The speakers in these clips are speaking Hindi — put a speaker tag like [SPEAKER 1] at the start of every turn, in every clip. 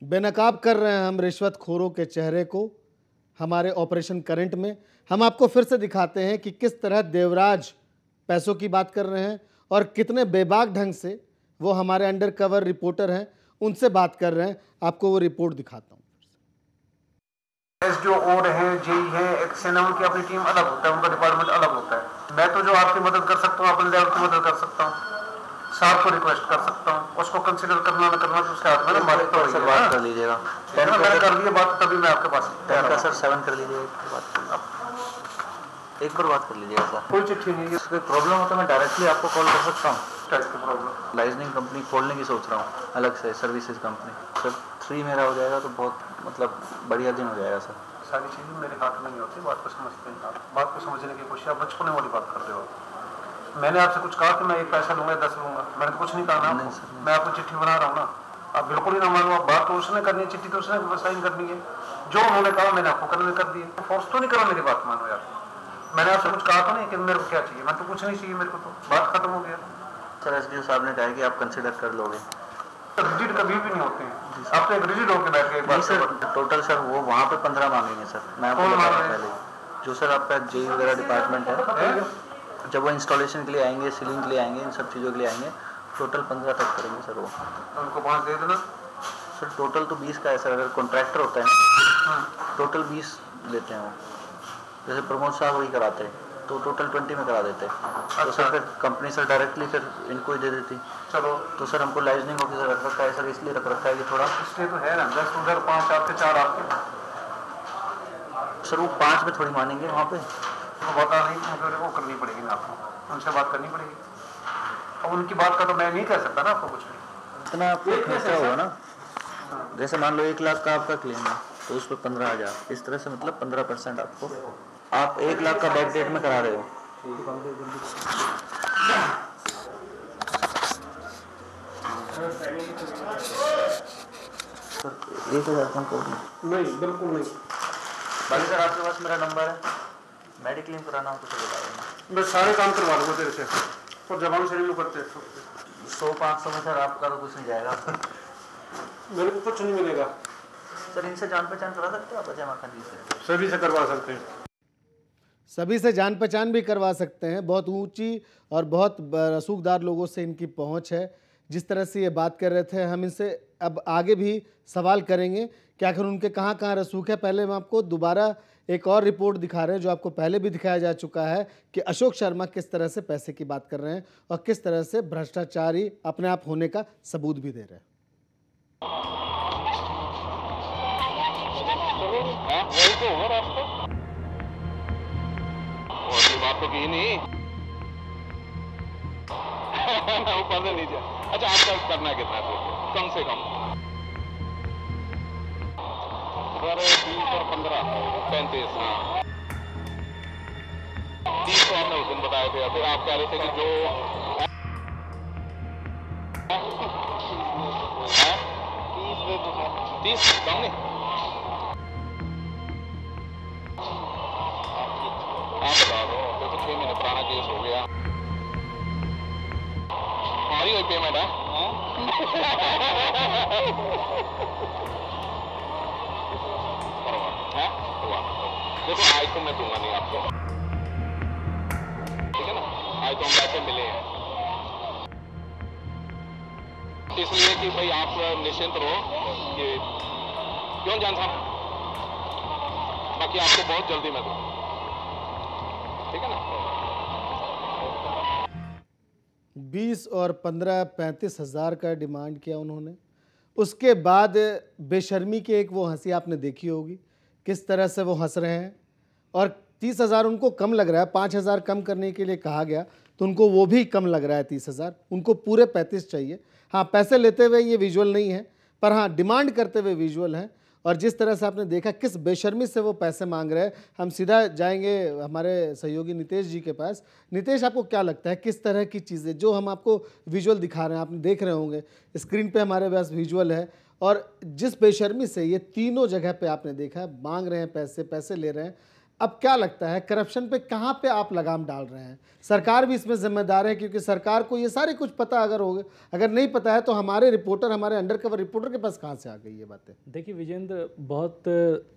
[SPEAKER 1] बेनकाब कर रहे हैं हम रिश्वतखोरों के चेहरे को हमारे ऑपरेशन करंट में। हम आपको फिर से दिखाते हैं कि किस तरह देवराज पैसों की बात कर रहे हैं और कितने बेबाक ढंग से वो हमारे अंडर कवर रिपोर्टर हैं उनसे बात कर रहे हैं। आपको वो रिपोर्ट दिखाता हूँ।
[SPEAKER 2] जो और है जेई है एक्शन है, उनकी अपनी टीम अलग होता है, उनका डिपार्टमेंट अलग होता है। मैं तो जो आपकी मदद कर सकता हूँ अपने लेवल की मदद कर सकता हूँ, साहब को रिक्वेस्ट कर सकता हूँ, उसको कंसीडर करना न करना तो उसके हाथ में हमारे तो
[SPEAKER 3] सर बात कर लीजिएगा।
[SPEAKER 2] मैंने कर लिया बात, तभी मैं आपके पास
[SPEAKER 3] का सर 7 कर लीजिएगा। एक बार बात कर लीजिएगा सर।
[SPEAKER 2] कोई चिट्ठी नहीं है।
[SPEAKER 3] कोई प्रॉब्लम हो तो मैं डायरेक्टली आपको कॉल कर सकता हूँ।
[SPEAKER 2] टाइप की प्रॉब्लम
[SPEAKER 3] लाइजनिंग कंपनी खोलने की सोच रहा हूँ अलग से, सर्विसेज कंपनी। सर 3 मेरा हो जाएगा तो बहुत मतलब बढ़िया दिन हो जाएगा सर।
[SPEAKER 2] सारी चीज़ें मेरे हाथ में नहीं होती, बात को समझते हैं आप, बात को समझने की कोशिश, आप बचपने वाली बात कर रहे हो। मैंने आपसे कुछ कहा कि मैं एक पैसा लूंगा 10 लूंगा, मैंने तो कुछ नहीं कहा ना। मैं आपको चिट्ठी बना रहा हूँ ना, आप बिल्कुल ही ना मानो। आप बात तो उसने करनी है, चिट्ठी तो उसने साइन करनी है। जो उन्होंने कहा मैंने आपको करने कर दिया, फोर्स तो नहीं करा, मेरी बात मानो यार। मैंने आपसे कुछ कहा तो नहीं कि मेरे को क्या चाहिए, मैं तो कुछ नहीं चाहिए मेरे को, तो बात खत्म हो गया।
[SPEAKER 3] सर एसडीओ साहब ने कहा कि आप कंसिडर कर लोगे।
[SPEAKER 2] रिजिड कभी भी नहीं होते हैं, आप तो एक रिजिड होकर बैठ गए।
[SPEAKER 3] नहीं सर, टोटल सर वो वहाँ पे 15 मांगेंगे सर। मैं आपको बता रहा हूँ पहले, जो सर आपका जेई वगैरह डिपार्टमेंट है, जब वो इंस्टॉलेशन के लिए आएंगे, सीलिंग के लिए आएंगे, इन सब चीज़ों के लिए आएंगे, टोटल 15 तक करेंगे सर वो।
[SPEAKER 2] उनको 5 दे देना
[SPEAKER 3] सर। टोटल तो 20 का है सर, अगर कॉन्ट्रैक्टर होता है ना टोटल 20 लेते हैं वो। जैसे प्रमोद साहब वही कराते हैं तो टोटल 20 में करा देते हैं। तो सर फिर कंपनी सर डायरेक्टली फिर इनको ही दे देती।
[SPEAKER 2] चलो
[SPEAKER 3] तो सर हमको लाइजनिंग ऑफिसर रख रखा है सर, इसलिए रख रखा है कि थोड़ा
[SPEAKER 2] इसलिए तो है ना 10 उधर 5 आपके 4 आपके।
[SPEAKER 3] सर वो 5 में थोड़ी मानेंगे वहाँ पे।
[SPEAKER 2] तो बता नहीं, मुझे वो करनी पड़ेगी ना आपको, उनसे बात करनी पड़ेगी। अब उनकी बात का तो मैं नहीं कह सकता ना आपको कुछ भी।
[SPEAKER 3] इतना आपको खर्चा होगा ना, जैसे मान लो 1 लाख का आपका क्लेम है तो उस पर 15,000, इस तरह से मतलब 15% आपको। आप 1 लाख का बैक डेट में करा रहे हो। सर 1,000 कम कर दूँ?
[SPEAKER 2] नहीं बिल्कुल नहीं।
[SPEAKER 3] बाकी सर आपके पास मेरा नंबर है, मेडिक्लेम कराना हो तो सर बता देना।
[SPEAKER 2] मैं सारे काम करवा दूंगा तेरे से, और जबान से नहीं करते।
[SPEAKER 3] 100-500 में सर आपका तो कुछ नहीं जाएगा।
[SPEAKER 2] मेरे को कुछ नहीं मिलेगा
[SPEAKER 3] सर। इनसे जान पहचान करा सकते हो आप अजय माखन जी से?
[SPEAKER 2] सभी से करवा सकते हैं,
[SPEAKER 1] सभी से जान पहचान भी करवा सकते हैं। बहुत ऊंची और बहुत रसूखदार लोगों से इनकी पहुंच है। जिस तरह से ये बात कर रहे थे, हम इनसे अब आगे भी सवाल करेंगे कि आखिर उनके कहाँ कहाँ रसूख है। पहले हम आपको दोबारा एक और रिपोर्ट दिखा रहे हैं जो आपको पहले भी दिखाया जा चुका है कि अशोक शर्मा किस तरह से पैसे की बात कर रहे हैं और किस तरह से भ्रष्टाचारी अपने आप होने का सबूत भी दे रहे हैं।
[SPEAKER 4] वही तो होगा रास्ता, और ये बात तो की नहीं। ऊपर से नीचे। अच्छा आपका करना कितना है कम से कम? सर 20 और 15 35। हाँ 30 तो आपने उस दिन बताए थे, फिर आप कह रहे थे कि जो 30 कम नहीं। आप बता दो, देखो 6 महीने पुराना केस हो गया, हमारी वही पेमेंट है। देखो आज तो मैं दूंगा नहीं आपको, ठीक है ना। आज तो हम पैसे मिले हैं, इसलिए कि भाई आप निश्चिंत रहो कि क्यों जान साहब, बाकी आपको बहुत जल्दी मैं दूँ, ठीक है ना।
[SPEAKER 1] 20 और 15 35 हज़ार का डिमांड किया उन्होंने। उसके बाद बेशर्मी की एक वो हंसी आपने देखी होगी, किस तरह से वो हंस रहे हैं। और 30,000 उनको कम लग रहा है, 5,000 कम करने के लिए कहा गया तो उनको वो भी कम लग रहा है 30,000, उनको पूरे 35 चाहिए। हाँ पैसे लेते हुए ये विजुअल नहीं है, पर हाँ डिमांड करते हुए विजुअल है। और जिस तरह से आपने देखा किस बेशर्मी से वो पैसे मांग रहे हैं। हम सीधा जाएंगे हमारे सहयोगी नितेश जी के पास। नितेश, आपको क्या लगता है किस तरह की चीज़ें जो हम आपको विजुअल दिखा रहे हैं, आपने देख रहे होंगे स्क्रीन पे हमारे पास विजुअल है, और जिस बेशर्मी से ये तीनों जगह पे आपने देखा मांग रहे हैं पैसे, पैसे ले रहे हैं, अब क्या लगता है करप्शन पे कहाँ पे आप लगाम डाल रहे हैं? सरकार भी इसमें जिम्मेदार है, क्योंकि सरकार को ये सारे कुछ पता अगर नहीं पता है तो हमारे रिपोर्टर, हमारे अंडरकवर रिपोर्टर के पास कहाँ से आ गई ये बातें?
[SPEAKER 5] देखिए विजेंद्र, बहुत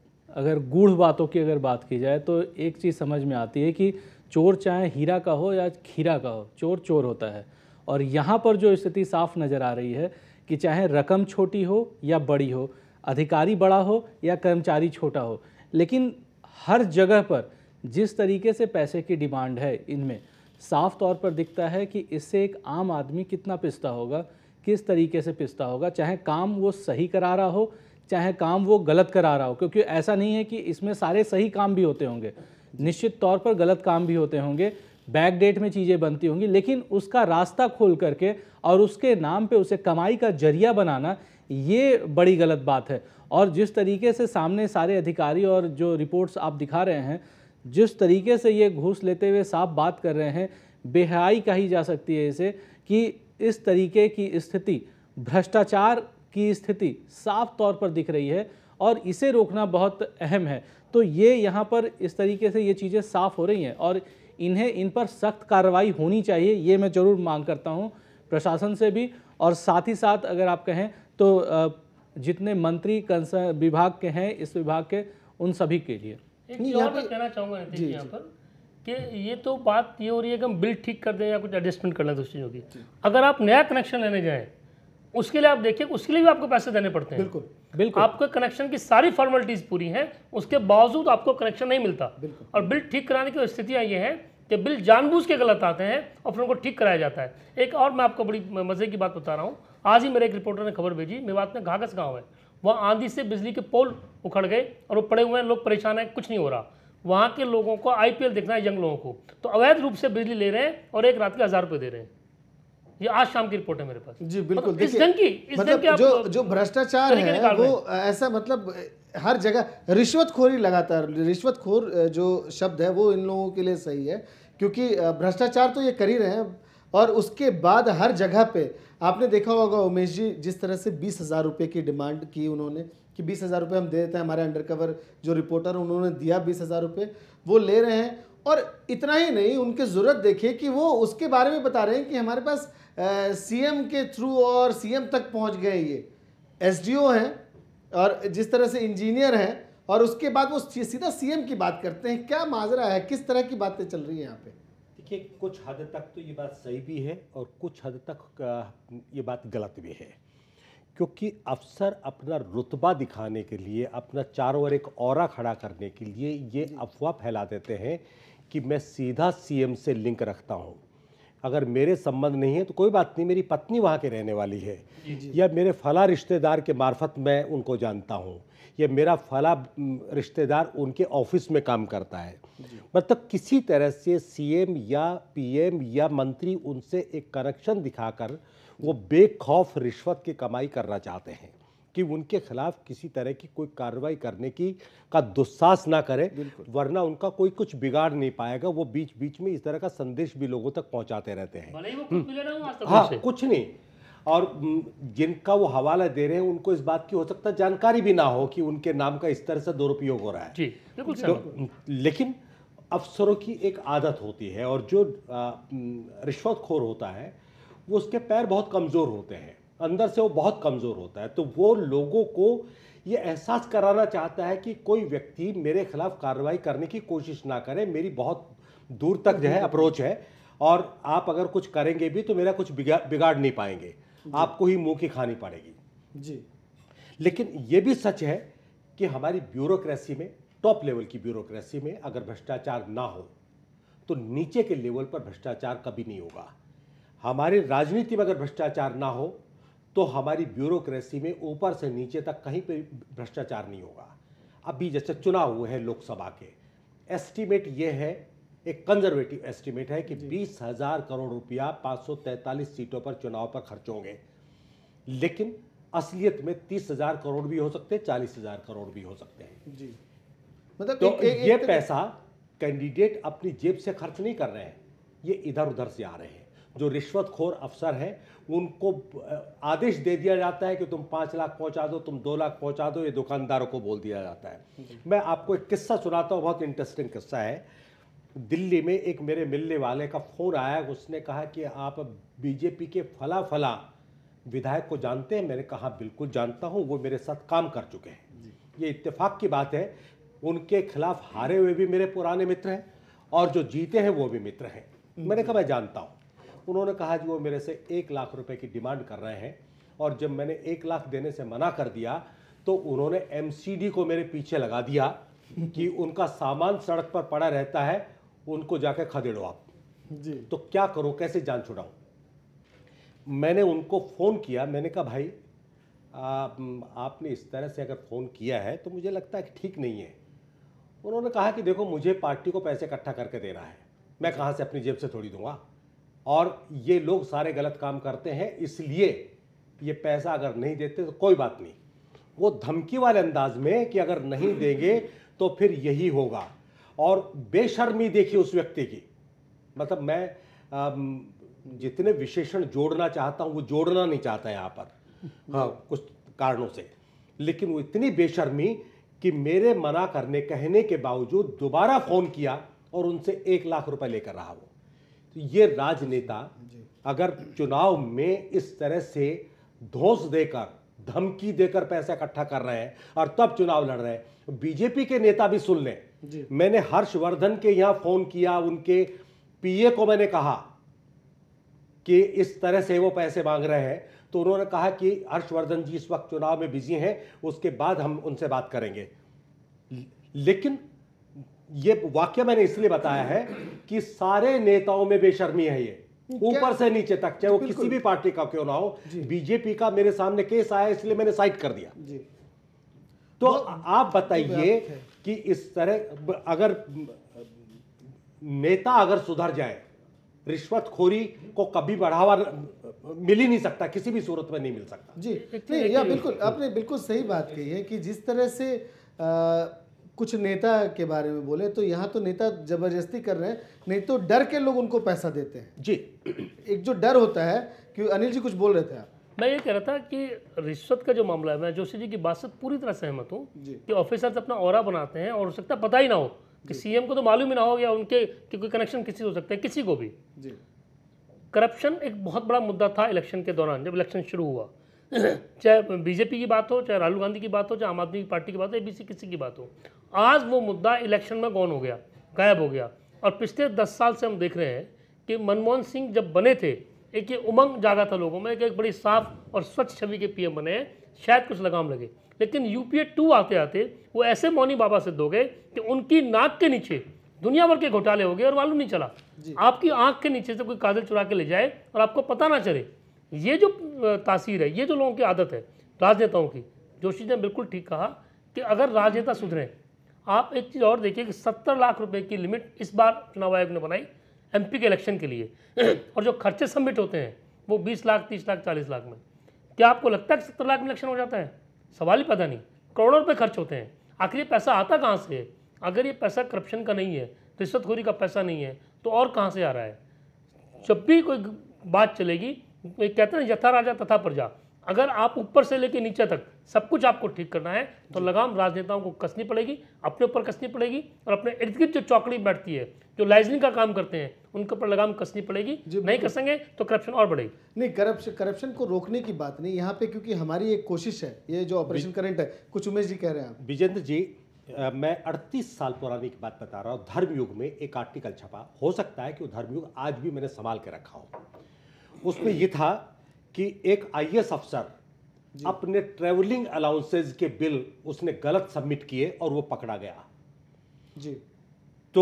[SPEAKER 5] अगर गूढ़ बातों की अगर बात की जाए तो एक चीज़ समझ में आती है कि चोर चाहे हीरा का हो या खीरा का हो, चोर चोर होता है। और यहाँ पर जो स्थिति साफ नज़र आ रही है कि चाहे रकम छोटी हो या बड़ी हो, अधिकारी बड़ा हो या कर्मचारी छोटा हो, लेकिन हर जगह पर जिस तरीके से पैसे की डिमांड है, इनमें साफ तौर पर दिखता है कि इससे एक आम आदमी कितना पिसता होगा, किस तरीके से पिसता होगा, चाहे काम वो सही करा रहा हो चाहे काम वो गलत करा रहा हो। क्योंकि ऐसा नहीं है कि इसमें सारे सही काम भी होते होंगे, निश्चित तौर पर गलत काम भी होते होंगे, बैक डेट में चीज़ें बनती होंगी, लेकिन उसका रास्ता खोल करके और उसके नाम पे उसे कमाई का जरिया बनाना, ये बड़ी गलत बात है। और जिस तरीके से सामने सारे अधिकारी और जो रिपोर्ट्स आप दिखा रहे हैं, जिस तरीके से ये घूस लेते हुए साफ बात कर रहे हैं, बेहयाई कही जा सकती है इसे, कि इस तरीके की स्थिति, भ्रष्टाचार की स्थिति साफ तौर पर दिख रही है और इसे रोकना बहुत अहम है। तो ये यहाँ पर इस तरीके से ये चीज़ें साफ हो रही हैं और इन पर सख्त कार्रवाई होनी चाहिए, ये मैं ज़रूर मांग करता हूँ प्रशासन से भी। और साथ ही साथ अगर आप कहें तो जितने मंत्री कंसर्न विभाग के हैं, इस विभाग के, उन सभी के लिए
[SPEAKER 6] एक चीज़ और मैं कहना चाहूँगा नीतीश जी यहाँ पर कि ये तो बात ये हो रही है कि हम बिल ठीक कर दें या कुछ एडजस्टमेंट कर लें दूसरी चीज़ों की। अगर आप नया कनेक्शन लेने जाएं उसके लिए आप देखिए, उसके लिए भी आपको पैसे देने पड़ते हैं।
[SPEAKER 1] बिल्कुल
[SPEAKER 5] बिल्कुल
[SPEAKER 6] आपके कनेक्शन की सारी फॉर्मेलिटीज़ पूरी हैं, उसके बावजूद आपको कनेक्शन नहीं मिलता। और बिल ठीक कराने की स्थितियाँ ये हैं कि बिल जानबूझ के गलत आते हैं और फिर उनको ठीक कराया जाता है। एक और मैं आपको बड़ी मज़े की बात बता रहा हूँ। आज ही मेरे एक रिपोर्टर ने खबर भेजी, मेवात में घाघस गाँव है, वहाँ आंधी से बिजली के पोल उखड़ गए और वो पड़े हुए हैं, लोग परेशान हैं, कुछ नहीं हो रहा। वहाँ के लोगों को IPL देखना है, यंग लोगों को, तो अवैध रूप से बिजली ले रहे हैं और एक रात के 1000 रुपये दे रहे हैं। ये आज शाम की रिपोर्ट है मेरे पास।
[SPEAKER 1] जी बिल्कुल।
[SPEAKER 6] मतलब इस ढंग की
[SPEAKER 1] जो भ्रष्टाचार है वो ऐसा, मतलब हर जगह रिश्वतखोरी, लगातार रिश्वतखोर जो शब्द है वो इन लोगों के लिए सही है, क्योंकि भ्रष्टाचार तो ये कर ही रहे हैं। और उसके बाद हर जगह पे आपने देखा होगा उमेश जी, जिस तरह से 20,000 रुपये की डिमांड की उन्होंने कि 20,000 रुपये हम दे देते हैं। हमारे अंडरकवर जो रिपोर्टर उन्होंने दिया 20,000 रुपये, वो ले रहे हैं। और इतना ही नहीं, उनकी ज़रूरत देखिए कि वो उसके बारे में बता रहे हैं कि हमारे पास CM के थ्रू और CM तक पहुंच गए, ये SDO हैं और जिस तरह से इंजीनियर हैं, और उसके बाद वो सीधा CM की बात करते हैं। क्या माजरा है, किस तरह की बातें चल रही हैं यहाँ पे?
[SPEAKER 7] देखिए, कुछ हद तक तो ये बात सही भी है और कुछ हद तक ये बात गलत भी है, क्योंकि अफसर अपना रुतबा दिखाने के लिए, अपना चारों ओर एक ऑरा खड़ा करने के लिए ये अफवाह फैला देते हैं कि मैं सीधा CM से लिंक रखता हूँ। अगर मेरे संबंध नहीं है तो कोई बात नहीं, मेरी पत्नी वहाँ के रहने वाली है, या मेरे फला रिश्तेदार के मार्फत मैं उनको जानता हूँ, या मेरा फला रिश्तेदार उनके ऑफिस में काम करता है। मतलब किसी तरह से CM या PM या मंत्री उनसे एक कनेक्शन दिखाकर वो बेखौफ रिश्वत की कमाई करना चाहते हैं कि उनके खिलाफ किसी तरह की कोई कार्रवाई करने का दुस्साहस ना करे, वरना उनका कोई कुछ बिगाड़ नहीं पाएगा। वो बीच बीच में इस तरह का संदेश भी लोगों तक पहुंचाते रहते हैं। हाँ, कुछ नहीं। और जिनका वो हवाला दे रहे हैं उनको इस बात की हो सकता है जानकारी भी ना हो कि उनके नाम का इस तरह से दुरुपयोग हो रहा है।
[SPEAKER 6] जी बिल्कुल।
[SPEAKER 7] तो लेकिन अफसरों की एक आदत होती है, और जो रिश्वतखोर होता है वो उसके पैर बहुत कमज़ोर होते हैं, अंदर से वो बहुत कमज़ोर होता है। तो वो लोगों को ये एहसास कराना चाहता है कि कोई व्यक्ति मेरे खिलाफ कार्रवाई करने की कोशिश ना करे, मेरी बहुत दूर तक जो है अप्रोच है, और आप अगर कुछ करेंगे भी तो मेरा कुछ बिगाड़ नहीं पाएंगे, आपको ही मुंह की खानी पड़ेगी।
[SPEAKER 1] जी।
[SPEAKER 7] लेकिन ये भी सच है कि हमारी ब्यूरोक्रेसी में, टॉप लेवल की ब्यूरोक्रेसी में अगर भ्रष्टाचार ना हो तो नीचे के लेवल पर भ्रष्टाचार कभी नहीं होगा। हमारी राजनीति में अगर भ्रष्टाचार ना हो तो हमारी ब्यूरोक्रेसी में ऊपर से नीचे तक कहीं पे भ्रष्टाचार नहीं होगा। अभी जैसे चुनाव हुए हैं लोकसभा के, एस्टीमेट ये है, एक कंजर्वेटिव एस्टीमेट है कि 20,000 करोड़ रुपया 543 सीटों पर चुनाव पर खर्च होंगे, लेकिन असलियत में 30,000 करोड़ भी हो सकते हैं, 40,000 करोड़ भी हो सकते हैं।
[SPEAKER 1] जी। मतलब
[SPEAKER 7] तो ये पैसा कैंडिडेट अपनी जेब से खर्च नहीं कर रहे हैं, ये इधर उधर से आ रहे हैं। जो रिश्वतखोर अफसर हैं उनको आदेश दे दिया जाता है कि तुम 5 लाख पहुंचा दो, तुम 2 लाख पहुंचा दो, ये दुकानदारों को बोल दिया जाता है। मैं आपको एक किस्सा सुनाता हूँ, बहुत इंटरेस्टिंग किस्सा है। दिल्ली में एक मेरे मिलने वाले का फ़ोन आया, उसने कहा कि आप बीजेपी के फला फला विधायक को जानते हैं? मैंने कहा बिल्कुल जानता हूँ, वो मेरे साथ काम कर चुके हैं। ये इत्तेफाक की बात है, उनके खिलाफ हारे हुए भी मेरे पुराने मित्र हैं और जो जीते हैं वो भी मित्र हैं। मैंने कहा मैं जानता हूँ। उन्होंने कहा जी वो मेरे से 1 लाख रुपए की डिमांड कर रहे हैं, और जब मैंने 1 लाख देने से मना कर दिया तो उन्होंने एमसीडी को मेरे पीछे लगा दिया कि उनका सामान सड़क पर पड़ा रहता है, उनको जाके खदेड़ो आप
[SPEAKER 1] जी।
[SPEAKER 7] तो क्या करूं, कैसे जान छुड़ाऊं? मैंने उनको फ़ोन किया, मैंने कहा भाई आपने इस तरह से अगर फ़ोन किया है तो मुझे लगता है कि ठीक नहीं है। उन्होंने कहा कि देखो मुझे पार्टी को पैसे इकट्ठा करके दे रहा है, मैं कहाँ से अपनी जेब से थोड़ी दूंगा, और ये लोग सारे गलत काम करते हैं, इसलिए ये पैसा अगर नहीं देते तो कोई बात नहीं। वो धमकी वाले अंदाज में कि अगर नहीं देंगे तो फिर यही होगा, और बेशर्मी देखिए उस व्यक्ति की। मतलब मैं जितने विशेषण जोड़ना चाहता हूं वो जोड़ना नहीं चाहता यहाँ पर, हाँ कुछ कारणों से, लेकिन वो इतनी बेशर्मी कि मेरे मना करने कहने के बावजूद दोबारा फ़ोन किया और उनसे 1 लाख रुपए लेकर रहा वो। तो ये राजनेता अगर चुनाव में इस तरह से धौंस देकर, धमकी देकर पैसा इकट्ठा कर रहे हैं और तब चुनाव लड़ रहे हैं, बीजेपी के नेता भी सुन लें। मैंने हर्षवर्धन के यहाँ फ़ोन किया, उनके पीए को मैंने कहा कि इस तरह से वो पैसे मांग रहे हैं, तो उन्होंने कहा कि हर्षवर्धन जी इस वक्त चुनाव में बिजी हैं, उसके बाद हम उनसे बात करेंगे। लेकिन ये वाक्य मैंने इसलिए बताया है कि सारे नेताओं में बेशर्मी है, ये ऊपर से नीचे तक, चाहे वो किसी भी पार्टी का क्यों ना हो। बीजेपी का मेरे सामने केस आया इसलिए मैंने साइड कर दिया। तो आप बताइए कि इस तरह अगर नेता अगर सुधर जाए, रिश्वतखोरी को कभी बढ़ावा मिल ही नहीं सकता, किसी भी सूरत में नहीं मिल सकता।
[SPEAKER 1] जी नहीं, या बिल्कुल आपने बिल्कुल सही बात कही है कि जिस तरह से कुछ नेता के बारे में बोले, तो यहाँ तो नेता जबरदस्ती कर रहे हैं, नहीं तो डर के लोग उनको पैसा देते हैं।
[SPEAKER 7] जी,
[SPEAKER 1] एक जो डर होता है कि अनिल जी कुछ बोल रहे थे आप।
[SPEAKER 6] मैं ये कह रहा था कि रिश्वत का जो मामला है, मैं जोशी जी की बात से पूरी तरह सहमत हूँ कि ऑफिसर्स अपना ऑरा बनाते हैं और हो सकता है पता ही ना हो कि सीएम को तो मालूम ही ना हो, या उनके कि कोई कनेक्शन किसी हो सकता है, किसी को भी। करप्शन एक बहुत बड़ा मुद्दा था इलेक्शन के दौरान, जब इलेक्शन शुरू हुआ, चाहे बीजेपी की बात हो, चाहे राहुल गांधी की बात हो, चाहे आम आदमी पार्टी की बात हो, एबीसी किसी की बात हो। आज वो मुद्दा इलेक्शन में गौन हो गया, गायब हो गया। और पिछले 10 साल से हम देख रहे हैं कि मनमोहन सिंह जब बने थे, एक ये उमंग जागा था लोगों में कि एक बड़ी साफ और स्वच्छ छवि के पीएम बने हैं, शायद कुछ लगाम लगे। लेकिन यूपीए 2 आते आते वो ऐसे मौनी बाबा सिद्ध हो गए कि उनकी नाक के नीचे दुनिया भर के घोटाले हो गए और मालूम नहीं चला। आपकी आंख के नीचे से कोई काजल चुरा के ले जाए और आपको पता ना चले। ये जो तासीर है, ये जो लोगों की आदत है राजनेताओं की, जोशी ने बिल्कुल ठीक कहा कि अगर राजनेता सुधरें। आप एक चीज़ और देखिए कि 70 लाख रुपए की लिमिट इस बार चुनाव आयोग ने बनाई एमपी के इलेक्शन के लिए, और जो खर्चे सबमिट होते हैं वो 20 लाख, 30 लाख, 40 लाख में। क्या आपको लगता है कि 70 लाख में इलेक्शन हो जाता है? सवाल ही पता नहीं। करोड़ों रुपए खर्च होते हैं। आखिर ये पैसा आता कहाँ से है? अगर ये पैसा करप्शन का नहीं है, रिश्वतखोरी का पैसा नहीं है, तो और कहाँ से आ रहा है? जब भी कोई बात चलेगी, कहते हैं ना यथा राजा तथा प्रजा, अगर आप ऊपर से लेकर नीचे तक सब कुछ आपको ठीक करना है तो लगाम राजनेताओं को कसनी पड़ेगी, अपने ऊपर कसनी पड़ेगी, और अपने इर्द गिर्द जो चौकड़ी बैठती है, जो लाइजनिंग का काम करते हैं, उनके ऊपर लगाम कसनी पड़ेगी। नहीं कसेंगे तो करप्शन और बढ़ेगी।
[SPEAKER 1] नहीं, करप्शन को रोकने की बात नहीं यहाँ पे, क्योंकि हमारी एक कोशिश है, ये जो ऑपरेशन करंट है, कुछ उमेश जी कह रहे हैं आप।
[SPEAKER 7] विजेंद्र जी, मैं 38 साल पुरानी की बात बता रहा हूँ। धर्मयुग में एक आर्टिकल छपा, हो सकता है कि वो धर्मयुग आज भी मैंने संभाल के रखा हो। उसमें ये था कि एक आईएएस अफसर अपने ट्रैवलिंग अलाउंसेज के बिल उसने गलत सबमिट किए और वो पकड़ा गया
[SPEAKER 1] जी।
[SPEAKER 7] तो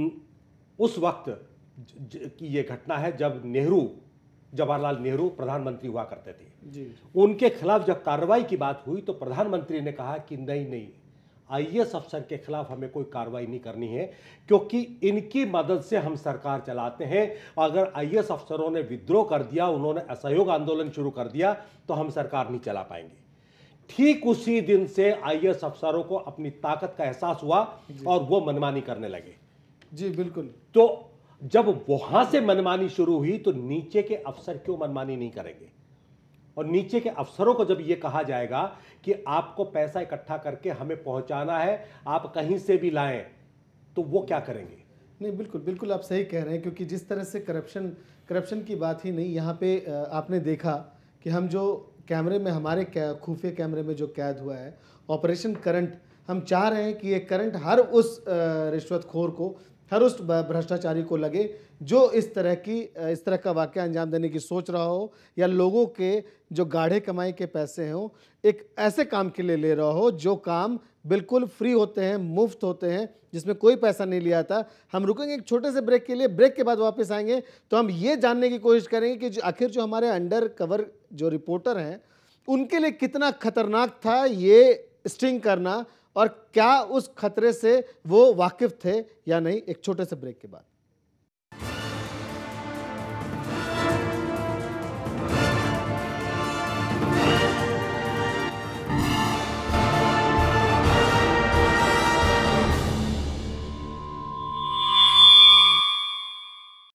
[SPEAKER 7] उस वक्त की ये घटना है जब जवाहरलाल नेहरू प्रधानमंत्री हुआ करते थे
[SPEAKER 1] जी।
[SPEAKER 7] उनके खिलाफ जब कार्रवाई की बात हुई तो प्रधानमंत्री ने कहा कि नहीं, आईएएस अफसर के खिलाफ हमें कोई कार्रवाई नहीं करनी है, क्योंकि इनकी मदद से हम सरकार चलाते हैं। अगर आईएएस अफसरों ने विद्रोह कर दिया, उन्होंने असहयोग आंदोलन शुरू कर दिया, तो हम सरकार नहीं चला पाएंगे। ठीक उसी दिन से आईएएस अफसरों को अपनी ताकत का एहसास हुआ और वो मनमानी करने लगे।
[SPEAKER 1] जी बिल्कुल।
[SPEAKER 7] तो जब वहां से मनमानी शुरू हुई तो नीचे के अफसर क्यों मनमानी नहीं करेंगे? और नीचे के अफसरों को जब यह कहा जाएगा कि आपको पैसा इकट्ठा करके हमें पहुंचाना है, आप कहीं से भी लाएं, तो वो क्या करेंगे?
[SPEAKER 1] नहीं, बिल्कुल बिल्कुल आप सही कह रहे हैं, क्योंकि जिस तरह से करप्शन की बात ही नहीं, यहाँ पे आपने देखा कि हम जो कैमरे में, हमारे खुफिया कैमरे में जो कैद हुआ है ऑपरेशन करंट, हम चाह रहे हैं कि ये करंट हर उस रिश्वतखोर को, हर उस भ्रष्टाचारी को लगे जो इस तरह का वाक़या अंजाम देने की सोच रहा हो, या लोगों के जो गाढ़े कमाई के पैसे हों एक ऐसे काम के लिए ले रहा हो जो काम बिल्कुल फ्री होते हैं, मुफ्त होते हैं, जिसमें कोई पैसा नहीं लिया था। हम रुकेंगे एक छोटे से ब्रेक के लिए, ब्रेक के बाद वापस आएंगे तो हम ये जानने की कोशिश करेंगे कि आखिर जो हमारे अंडर कवर जो रिपोर्टर हैं उनके लिए कितना खतरनाक था ये स्टिंग करना, और क्या उस खतरे से वो वाकिफ थे या नहीं। एक छोटे से ब्रेक के बाद।